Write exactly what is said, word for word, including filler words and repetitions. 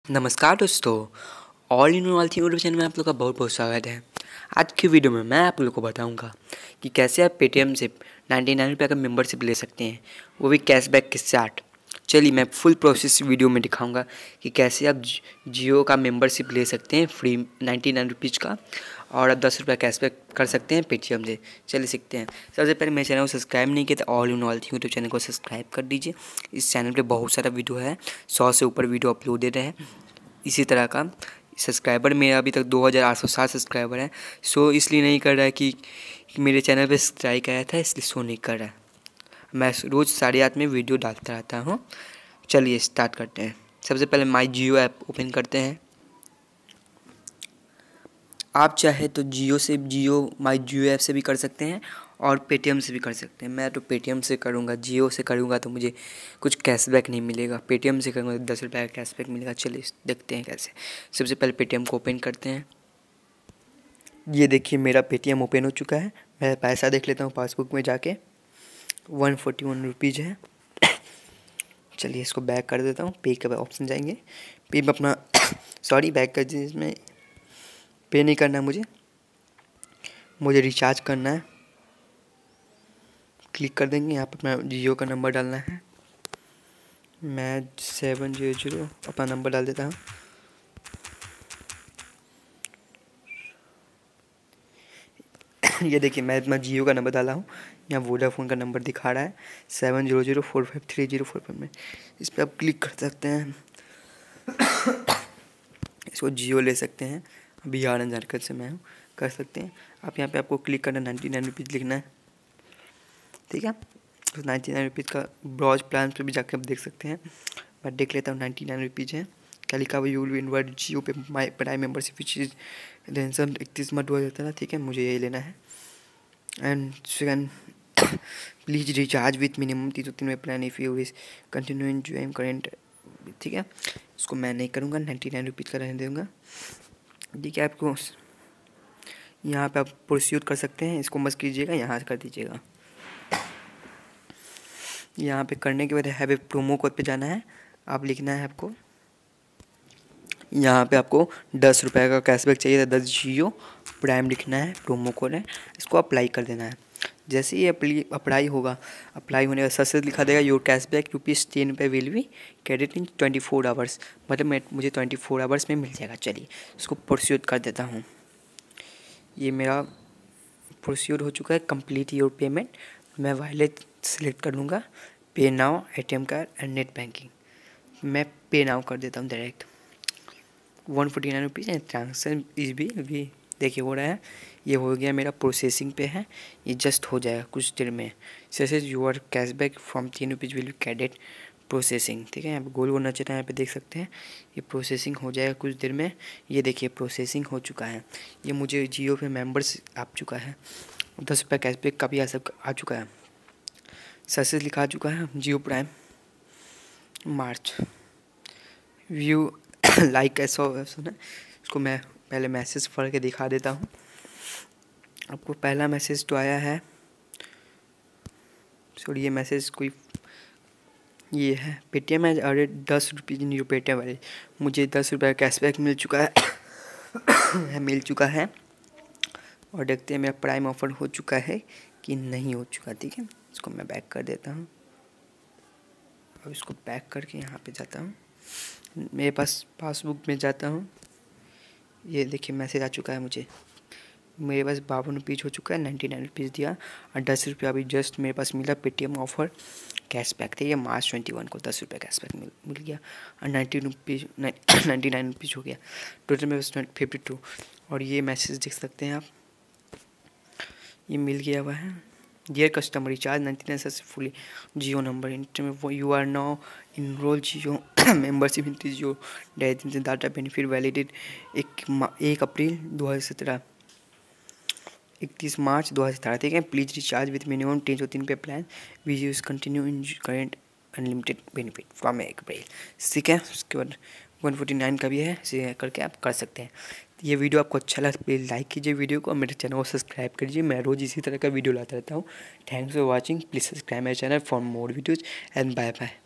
नमस्कार दोस्तों, all in all थी यूट्यूब चैनल में आप लोग का बहुत बहुत स्वागत है। आज की वीडियो में मैं आप लोग को बताऊंगा कि कैसे आप पेटीएम से नाइन्टी नाइन रुपये का मेंबरशिप ले सकते हैं, वो भी कैशबैक के साथ। चलिए मैं फुल प्रोसेस वीडियो में दिखाऊंगा कि कैसे आप जियो का मेंबरशिप ले सकते हैं फ्री नाइन्टी नाइन रुपीज़ का, और आप दस रुपये कैशबैक कर सकते हैं पेटीएम से। चलिए सीखते हैं। सबसे पहले मेरे चैनल को सब्सक्राइब नहीं किया तो ऑल इन ऑल थी यूट्यूब चैनल को सब्सक्राइब कर दीजिए। इस चैनल पे बहुत सारा वीडियो है, सौ से ऊपर वीडियो अपलोडेड है इसी तरह का। सब्सक्राइबर मेरा अभी तक दो हज़ार आठ सौ सात सब्सक्राइबर है, सो इसलिए नहीं कर रहा है कि मेरे चैनल पे स्ट्राइक आया था, इसलिए शो नहीं कर रहा है। मैं रोज़ साढ़े आठ में वीडियो डालता रहता हूँ। चलिए स्टार्ट करते हैं। सबसे पहले माई जियो ऐप ओपन करते हैं। आप चाहे तो जियो से जियो माई जियो ऐप से भी कर सकते हैं और पेटीएम से भी कर सकते हैं। मैं तो पेटीएम से करूँगा, जियो से करूँगा तो मुझे कुछ कैशबैक नहीं मिलेगा, पेटीएम से करूँगा तो दस रुपये का कैशबैक मिलेगा। चलिए देखते हैं कैसे। सबसे पहले पेटीएम को ओपन करते हैं। ये देखिए मेरा पेटीएम ओपन हो चुका है। मैं पैसा देख लेता हूँ पासबुक में जाके, वन फोर्टी वन रुपीज़ है। चलिए इसको बैक कर देता हूँ। पे का ऑप्शन जाएंगे, पे में अपना सॉरी बैक कर दीजिए। इसमें पे नहीं करना है मुझे मुझे रिचार्ज करना है। क्लिक कर देंगे। यहाँ पर अपना जियो का नंबर डालना है। मैं सेवन जीरो जीरो अपना नंबर डाल देता हूँ। ये देखिए मैं अपना जियो का नंबर डाला हूँ। यहाँ वोडाफोन का नंबर दिखा रहा है seven zero zero four five three zero four five में। इस पर आप क्लिक कर सकते हैं। इसको जियो ले सकते हैं। बिहार झारखंड से मैं हूँ, कर सकते हैं आप। यहाँ पे आपको क्लिक करना, नाइन्टी नाइन रुपीज़ लिखना है, ठीक है। तो नाइन्टी नाइन रुपीज़ का ब्रॉज प्लान पे भी जाकर आप देख सकते हैं। मैं देख लेता हूँ नाइन्टी नाइन रुपीज़ है। क्या लिखा हुआ, you will invite Jio pay my prime membership which is रेंसम इकतीस मत हुआ जाता था, ठीक है। मुझे यही लेना है। And second, please recharge with minimum तीन सौ तीन में plan if you wish continue enjoy current, ठीक है। इसको मैं नहीं करूँगा, नाइन्टी नाइन रुपीज़ का रहने दूँगा, ठीक है। आपको यहाँ पे आप प्रोसीड कर सकते हैं। इसको मत कीजिएगा, यहाँ कर दीजिएगा। यहाँ पे करने के बाद हैव ए प्रोमो कोड पे जाना है। आप लिखना है आपको, यहाँ पे आपको दस रुपये का कैशबैक चाहिए था, दस जियो प्राइम लिखना है, प्रोमो कोड है। इसको अप्लाई कर देना है। जैसे ही अप्लाई अप्लाई होगा, अप्लाई होने का सक्सेस लिखा देगा। Your cashback rupees ten pay will be credit in twenty four hours, मतलब मैं मुझे ट्वेंटी फोर आवर्स में मिल जाएगा। चलिए इसको प्रोसीड कर देता हूँ। ये मेरा प्रोसीड हो चुका है। Complete your payment. मैं वॉलेट सेलेक्ट कर लूँगा, pay now, ATM card and net banking. मैं पे नाउ कर देता हूँ direct. One forty nine rupees and transaction is भी भी देखिए हो रहा है। ये हो गया, मेरा प्रोसेसिंग पे है। ये जस्ट हो जाएगा कुछ देर में। जैसे यूर कैशबैक फ्रॉम तीन रुपीज़ विल क्रेडिट प्रोसेसिंग, ठीक है। यहाँ पे गोल गोल नचना है, यहाँ पे देख सकते हैं। ये प्रोसेसिंग हो जाएगा कुछ देर में। ये देखिए प्रोसेसिंग हो चुका है। ये मुझे जियो पे मेंबर्स आ चुका है। दस रुपये कैशबैक का भी आ सब आ चुका है। सक्सेस लिखा चुका है। Jio prime March view like ऐसा ऑप्शन है। इसको मैं पहले मैसेज पढ़ के दिखा देता हूँ आपको। पहला मैसेज तो आया है, सॉरी ये मैसेज कोई ये है, पेटीएम है। अरे दस रुपीज़ न्यू पेटीएम वाले, मुझे दस रुपये कैशबैक मिल चुका है मिल चुका है। और देखते हैं मेरा प्राइम ऑफर हो चुका है कि नहीं हो चुका, ठीक है। इसको मैं बैक कर देता हूँ। अब इसको बैक करके यहाँ पे जाता हूँ, मेरे पास पासबुक में जाता हूँ। ये देखिए मैसेज आ चुका है मुझे। मेरे पास बावन रुपीज़ हो चुका है। नाइन्टी नाइन रुपीज़ दिया और दस रुपये अभी जस्ट मेरे पास मिला पेटीएम ऑफर कैशबैक थे। ये मार्च ट्वेंटी वन को दस रुपये कैशबैक मिल मिल गया और ninety rupees ninety nine rupees हो गया। टोटल मेरे पास फिफ्टी टू। और ये मैसेज देख सकते हैं आप, ये मिल गया हुआ है। Dear customer, recharge ninety nine successfully Jio number enter you are now enrol Jio membership in Jio data benefit validate एक एक अप्रैल दो हज़ार सत्रह इकतीस मार्च दो हज़ार सत्रह, ठीक है। प्लीज़ रिचार्ज विथ मिनिमम तीन सौ तीन पे plan we use continue in current unlimited benefit from एक अप्रैल, ठीक है। उसके बाद वन फोर्टी नाइन का भी है, इसे करके आप कर सकते हैं। ये वीडियो आपको अच्छा लगा प्लीज़ लाइक कीजिए वीडियो को और मेरे चैनल को सब्सक्राइब कीजिए। मैं रोज़ इसी तरह का वीडियो लाता रहता हूँ। Thanks for watching. Please subscribe my channel for more videos and bye bye.